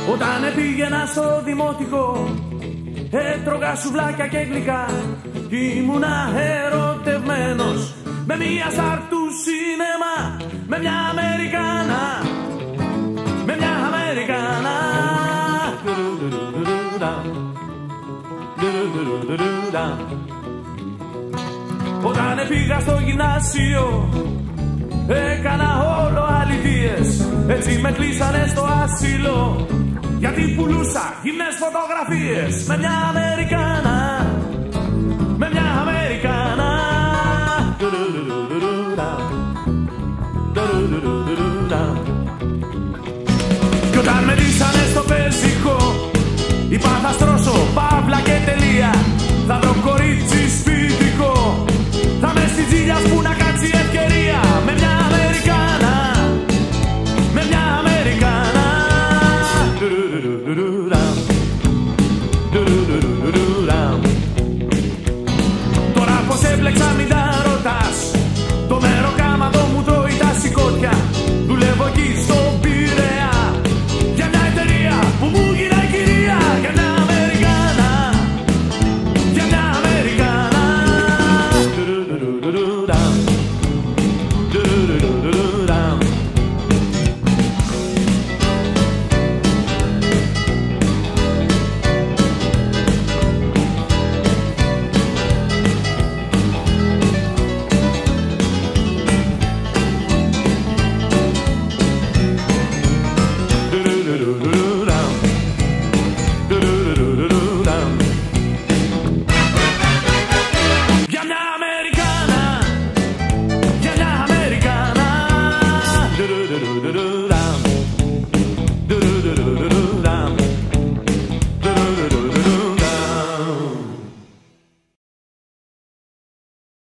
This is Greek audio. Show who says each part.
Speaker 1: Όταν πήγαινα στο δημοτικό, έτρωγα σουβλάκια και γλυκά κι ήμουνα ερωτευμένος με μια στάρ του σινεμά, με μια Αμερικάνα, με μια Αμερικάνα. Όταν πήγα στο γυμνάσιο, έκανα όλο αληθείες. Έτσι με κλείσανε στο άσυλο, γιατί πουλούσα γυμνές φωτογραφίες με μια Αμερικάνα, με μια Αμερικάνα. Κι όταν με λύσανε στο πεζικό, είπα θα στρώσω παύλα και τελεία.